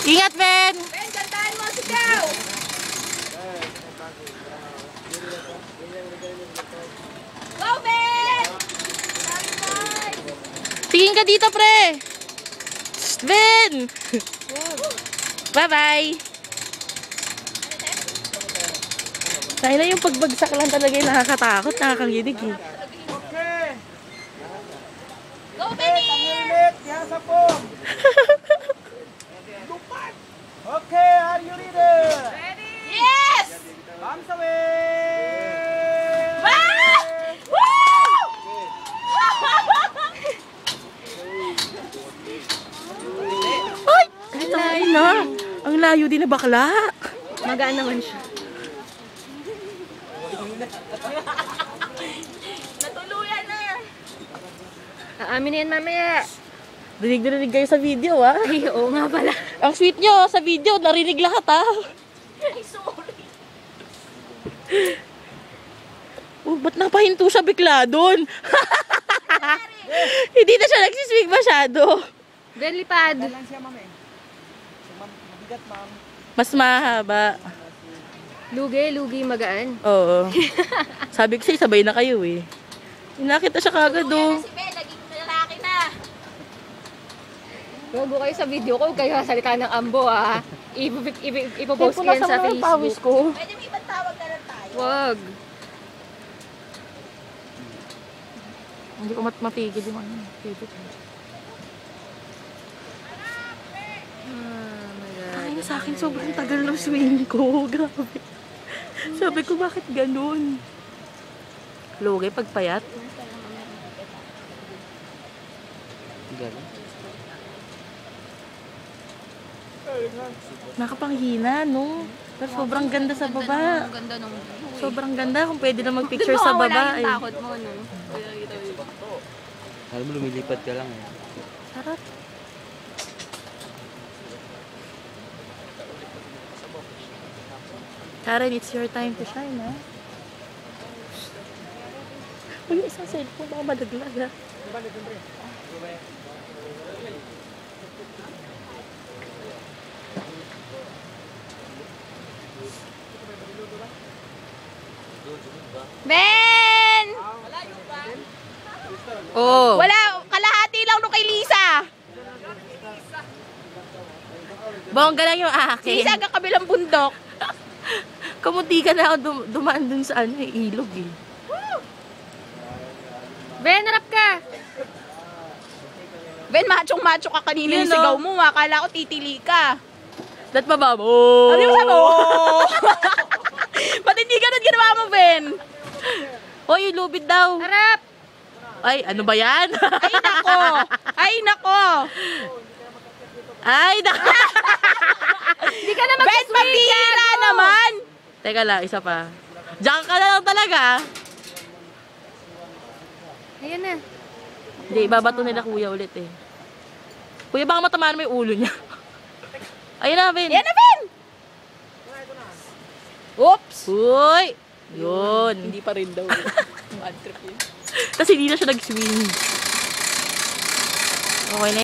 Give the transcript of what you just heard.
Ingat, Ben! Ben, kantahan mo, sigaw! Go, Ben! Tingin ka dito, pre! Ben! Bye-bye! Kaya na yung pagbagsak lang talaga yung nakakatakot, nakakanginig eh. Okay. Go, Benny! Helmet, yan sa pom. Lupat. Okay, are you ready? Ready? Yes! Arms away. Ah! Woo! Ay! Kahit ang na. Ang layo din na bakla. Magaan naman siya. Natuluyan na. Aamin na yan mamaya. Dinig kayo sa video, ah. Ay, oo nga pala. Ang sweet nyo, sa video, narinig lahat, ah. Ay, sorry. Oh, ba't napahinto siya bigla doon? Hindi na siya nagsiswing masyado. Ben, lipad. Lang siya, ma'am eh. Mabigat, ma'am. Mas mahaba. Lugi, magaan. Oo. Sabi ko sa'yo, sabay na kayo eh. Nakita siya kagad, oh. Si Ben, naging lalaki na. Bago kayo sa video ko, kayo salita ng ambo, ah. Ipopost ko yan sa Facebook. Ko. Pwede may ibang tawag na lang tayo. Wag. Hindi ko matigil yung ano. Ay, sa akin sobrang tagal ng swing ko. Grabe. Sabi ko, bakit ganun? Lugay, pagpayat. Nakapanghina, no? Pero sobrang ganda sa baba. Ganda nung Sobrang ganda kung pwede na mag-picture sa baba. Wala yung takot mo, no? Alam mo, lumilipad ka lang eh. Sarap. Karen, it's your time to shine, ha? Uy, yung isang cellphone, baka madaglag, ha? Ben! Oh. Wala, kalahati lang no kay Lisa. Bongga lang yung akin. Lisa hanggang kabilang bundok. Kamunti ka na ako dumaan dun sa ano, ilog, eh. Ben, harap ka. Ben, machong-macho ka kanina yung Yun, sigaw no? mo. Akala ko titili ka. Dat mababo. Ano yung sabi mo? Ba't hindi ganun ginawa mo, Ben? Hoy, yung lubid daw. Harap! Ay, ano ba yan? Ay, nako! Ay, nako! Ay, nako! Hindi ka na mag-swing. Ben, pabihira naman! Teka lang, isa pa. Diyan ka na lang talaga. Ayan na. Hindi, ibabato nila kuya ulit eh. Kuya, baka matamaan mo yung ulo niya. Ayun na, Ben. Ayan na, Ben! Oops! Uy! Yun. Hindi pa rin daw. Bad trip yun. Kasi hindi na siya nag-swing. Okay na